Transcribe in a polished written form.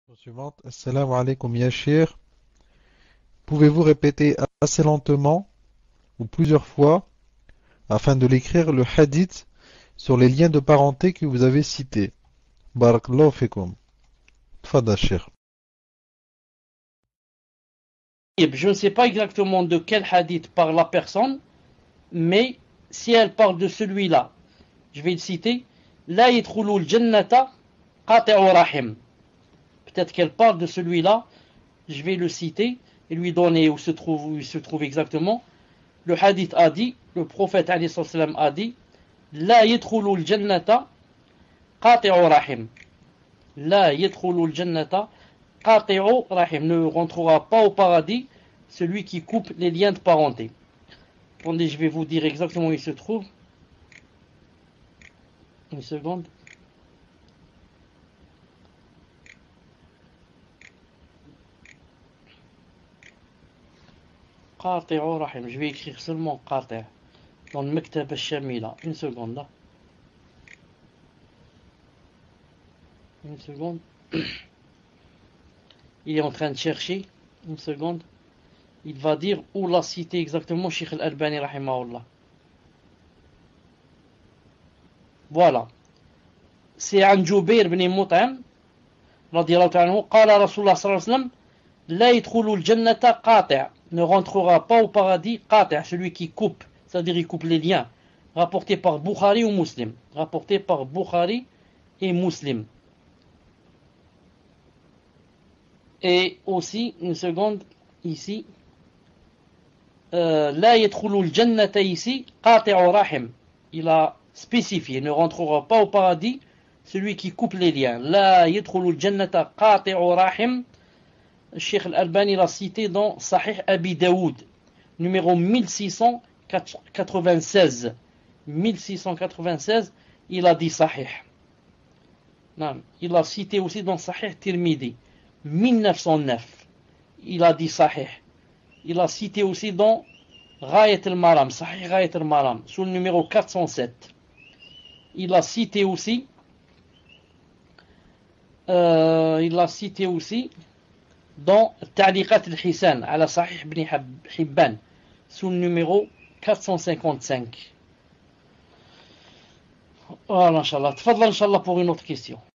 Suivante. Assalamu alaikum ya Cheikh. Pouvez-vous répéter assez lentement ou plusieurs fois afin de l'écrire le hadith sur les liens de parenté que vous avez cités? Barakallahu fikum. Tfadal Cheikh. Je ne sais pas exactement de quel hadith parle la personne, mais si elle parle de celui-là, je vais le citer. La yadkhulul jannata qati'u rahim. Peut-être qu'elle parle de celui-là, je vais le citer et lui donner où il se trouve exactement. Le hadith a dit, le prophète alayhi salam a dit, La yadkhulul jannata qati'u rahim. La yadkhulul jannata qati'u rahim. Ne rentrera pas au paradis celui qui coupe les liens de parenté. Attendez, je vais vous dire exactement où il se trouve. Une seconde. Qati'u rahim. Je vais écrire seulement qati' dans le Maktab al-Shamila. Une seconde là. Une seconde. Il est en train de chercher. Une seconde. Il va dire où l'a cité exactement Cheikh Al-Albani rahimahullah. Voilà. C'est عن جبير بن مطعم رضي الله عنه قال رسول الله صلى الله عليه وسلم لا يدخل الجنة قاطع, ne rentrera pas au paradis قاطع, celui qui coupe, c'est-à-dire il coupe les liens, rapporté par Bukhari ou Muslim, rapporté par Bukhari et Muslim. Et aussi, une seconde, ici, لا يدخل الجنة ici قاطع رحم, il a spécifié, ne rentrera pas au paradis celui qui coupe les liens. La yadkhulul jannata qati'u rahim. Cheikh Al-Albani l'a cité dans Sahih Abi Daoud, numéro 1696. 1696, il a dit Sahih. Non, il l'a cité aussi dans Sahih Tirmidhi, 1909. Il a dit Sahih. Il a cité aussi dans Ghayat al-Maram, Sahih Ghayat al-Maram, sous le numéro 407. Il a cité aussi dans Ta'liqat al-Hisan à la Sahih ibn Hibban sous le numéro 455. Voilà, Inch'Allah. Tfadla, Inch'Allah, pour une autre question.